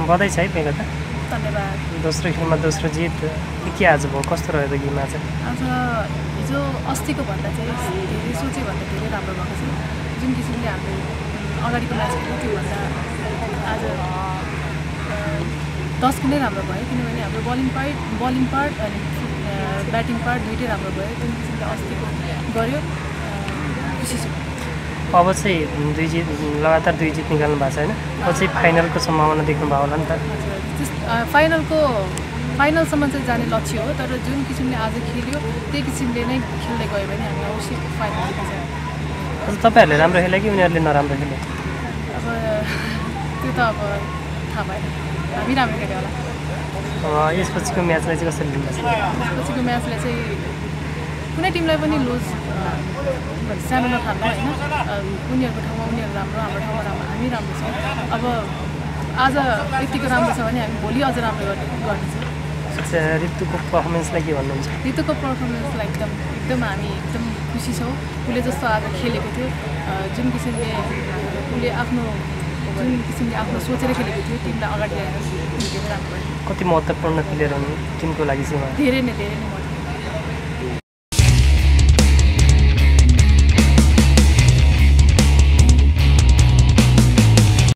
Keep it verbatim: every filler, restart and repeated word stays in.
बधाई छ है पहिला त धन्यवाद। दोस्रो खेलमा दोस्रो जित के के आज भयो कस्तो रह्यो त गेममा चाहिँ आज हिजो अस्तिको भन्दा चाहिँ धेरै सोचे भन्दा धेरै राम्रो भएको छ। जुन किसिमले हामीले अगाडिको म्याच खेल्यो त्योभन्दा आज दस गुणै राम्रो भयो किनभने हाम्रो बलिङ पार्ट बलिङ पार्ट अनि ब्याटिङ पार्ट दुइटै राम्रो भयो। जुन किसिमले अस्तिको गऱ्यो खुसी छु। अब चाहिँ दुई जित लगातार दुई जित निकाल्नु भएको छ होइन अब चाहिँ फाइनलको सम्भावना देख्नुभयो होला नि त फाइनलको फाइनलसम्म चाहिँ जाने लक्ष्य हो तर जुन किसिमले आज खेल्यो त्यही किसिमले नै खेल्दै गयो भने हामी अवश्य फाइनल जित्छ। हजुर तपाईँहरूले राम्रो खेल्यो कि उनीहरूले नराम्रो खेल्यो अब त्यो त अब थाहा भएन हामी राम्रो खेल्यो होला। अब यसपछिको म्याचलाई चाहिँ कसरी लिन्छ यसपछिको म्याचलाई चाहिँ कुनै टिमलाई पनि लुज सानो नठान्नु होइन उनीहरूको ठाउँमा उनीहरू राम्रो हाम्रो ठाउँमा राम्रो हामी राम्रो छौँ। अब आज यतिको राम्रो छ भने हामी भोलि अझ राम्रो गर्ने गर्नेछौँ। अच्छा ऋतुको पर्फर्मेन्सलाई के भन्नुहुन्छ ऋतुको पर्फर्मेन्सलाई एकदम एकदम हामी एकदम खुसी छौँ। उसले जस्तो आज खेलेको थियो जुन किसिमले उसले आफ्नो जुन किसिमले आफ्नो सोचेर खेलेको थियो टिमलाई अगाडि ल्याएर धेरै राम्रो भयो। कति महत्त्वपूर्ण प्लेयर हुन् टिमको लागि चाहिँ धेरै नै धेरै नै